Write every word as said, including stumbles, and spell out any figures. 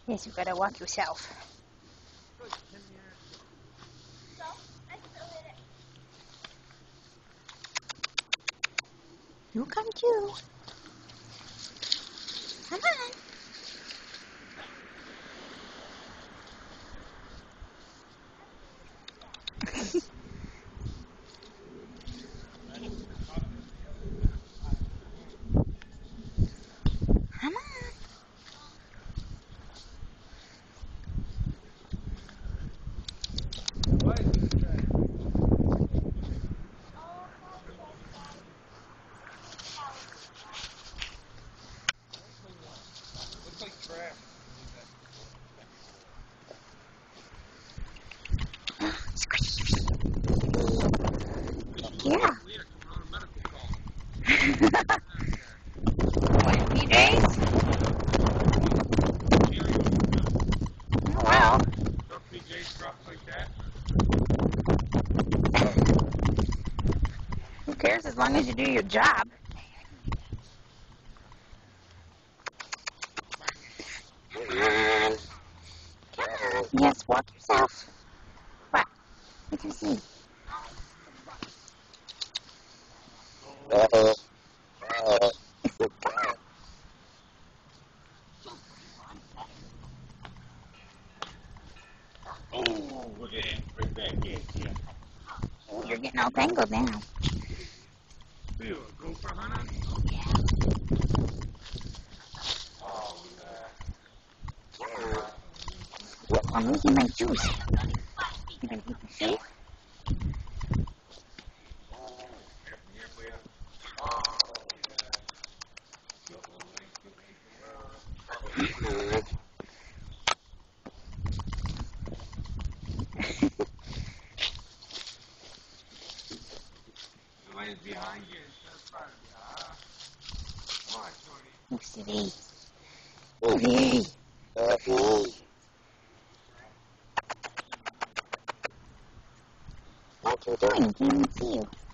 Yes, you gotta walk yourself. You come too. Come on. Come on. Yeah. What, P Js? Oh, well. P Js drop like that? Who cares as long as you do your job? Come on. Come on. Yes, walk yourself. What? Let me see. Uh-oh. Oh, look at that. Right back in. Yeah. Oh, you're getting all tangled now. Feel it. Go for Hannah? Oh, yeah. I'm losing my shoes. You gonna keep the shoe? Behind you. Come on, Tony. Oh, silly. Silly. What are you doing? I can't even see you.